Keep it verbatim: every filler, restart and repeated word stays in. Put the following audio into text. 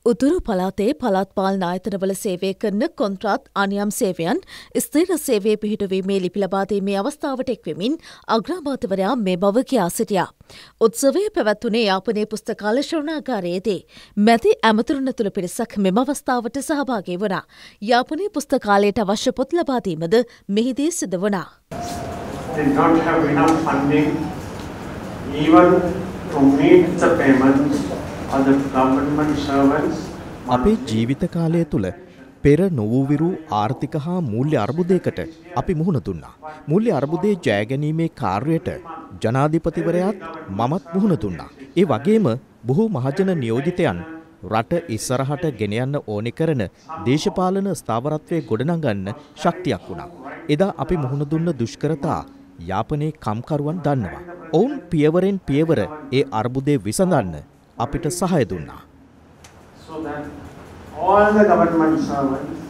උතුරු පළාතේ පළාත් පාලන ආයතනවල සේවය කරන කොන්ත්‍රාත් අනියම් සේවයන් ස්ථිර සේවයේ පිහිටුවීමේ ලිපි ලබා දීමේ අවස්ථාවට එක්වෙමින් අග්‍රාමාත්‍යවරයා මේ බව කියා සිටියා. උත්සවය පැවැත්වුණේ යාපනයේ පුස්තකාල ශ්‍රවණාගාරයේදී. මැති ඇමතුරුන් ඇතුළු පිරිසක් මෙම අවස්ථාවට සහභාගී වුණා. යාපනයේ පුස්තකාලයට අවශ්‍ය පොත් ලබා දීමද මෙහිදී සිදු වුණා. They don't have enough funding even to meet the payments of the government servants. අපේ ජීවිත කාලය තුල පෙර නොවූවිරු ආර්ථික හා මූල්‍ය අර්බුදයකට අපි මුහුණ දුන්නා. මූල්‍ය අර්බුදයේ ජය ගැනීමේ කාර්යයට ජනාධිපතිවරයාත් මමත් මුහුණ දුන්නා. ඒ වගේම බොහෝ මහජන නියෝජිතයන් රට ඉස්සරහට ගෙන යන්න ඕනි කරන දේශපාලන ස්ථාවරත්වයේ ගොඩනගන්න ශක්තියක් වුණා. එදා අපි මුහුණ දුන්න දුෂ්කරතා යාපනයේ කම්කරුවන් දන්නවා. ඔවුන් පියවරෙන් පියවර ඒ අර්බුදය විසඳන්න අපිට සහාය දුන්නා. So that all the government servants